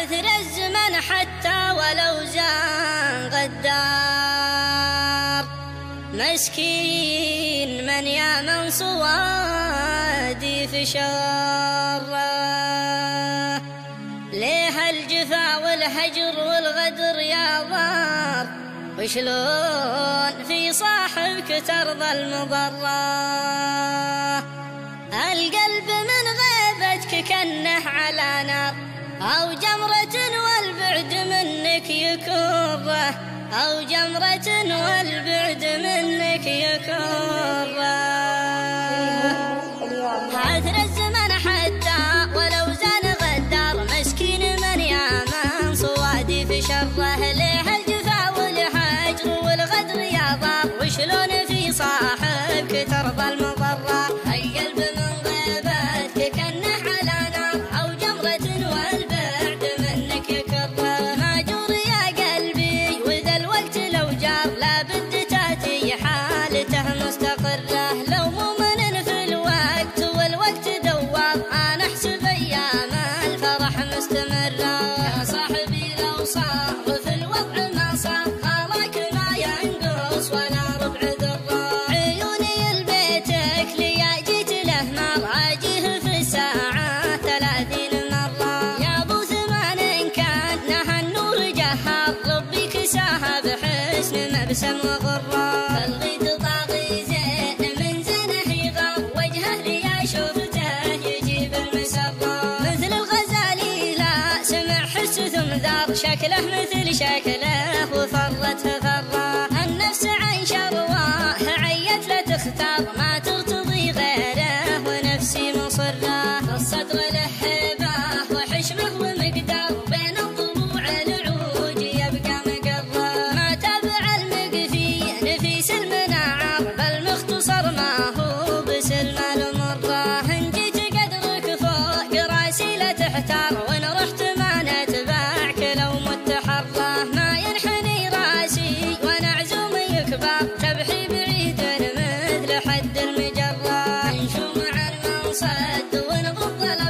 عثر الزمن حتى ولو زان غدار، مسكين من يا من صوادي في شره. ليه الجفا والهجر والغدر يا ضار، وشلون في صاحبك ترضى المضرة؟ القلب من غيبتك كنه على نار، أو جمرة والبعد منك يكره، أو جمرة والبعد منك يكره. عثر الزمن حتى ولو زان غدار، مسكين من يا من صوادي في شره. ليه الجفا والهجر والغدر يا ضار، وشلون في صاحبك ترضى المضرة؟ القلب من غيبتك كنه على نار، أو جمرة والبعد منك يكره. ماجور يا قلبي وذا الوقت لو جار، لابد تاتي حالته مستقرة. لو مؤمن في الوقت والوقت دوار، أنا أحسب أيام الفرح مستمرة. يا صاحبي لو صار في الوضع ما صار، أراك ما ينقص ولا ربع ذرة. عيوني لبيتك ليا جيت له نار، أجيه في الساعة 30 مرة. يا أبو ثمان كان نهى النور جهار، ربي كساها بحسن مبسم وغرة. الغيد طاغي زين من زينه يغار، وجهه ليا شفته يجيب المسرة. مثل الغزالي لا سمع حس ثم ذار، شكله مثل شكله وفرت فرة. النفس عن شرواه عيت لا تختار، ما ترتضي غيره ونفسي مصرة. الصدر له هبه وحشمه ومقدار، بين الضلوع العوج يبقى مقرة. ما تابع المقفي نفيس المناعر، بل مختصر ما هو بسلم المرة. ان جيت قدرك فوق راسي لا تحتار،